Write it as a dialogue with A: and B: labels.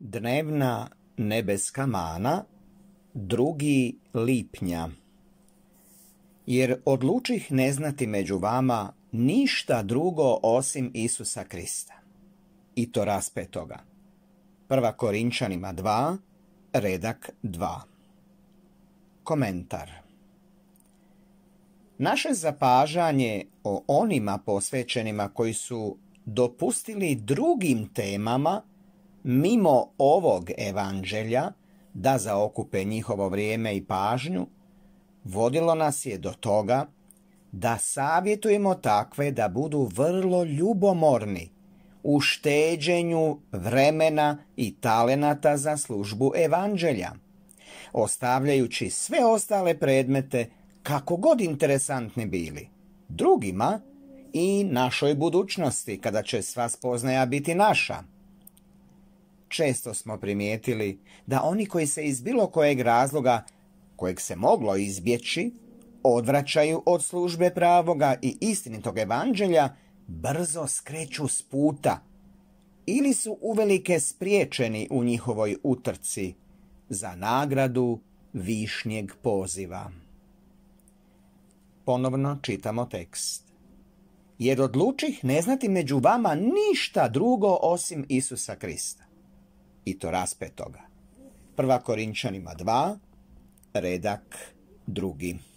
A: Dnevna nebeska mana 2. lipnja. Jer odlučih ne znati među vama ništa drugo osim Isusa Krista. I to raspetoga. 1. Korinčanima 2, redak 2. Komentar. Naše zapažanje o onima posvećenima koji su dopustili drugim temama mimo ovog evanđelja da zaokupe njihovo vrijeme i pažnju, vodilo nas je do toga da savjetujemo takve da budu vrlo ljubomorni u šteđenju vremena i talenata za službu evanđelja, ostavljajući sve ostale predmete, kako god interesantni bili, drugima i našoj budućnosti, kada će sva spoznaja biti naša. Često smo primijetili da oni koji se iz bilo kojeg razloga, kojeg se moglo izbjeći, odvraćaju od službe pravoga i istinitog evanđelja, brzo skreću s puta ili su uvelike spriječeni u njihovoj utrci za nagradu višnjeg poziva. Ponovno čitamo tekst. Jer odlučih ne znati među vama ništa drugo osim Isusa Krista. I to raspetoga. 1. Korinčanima 2, redak 2.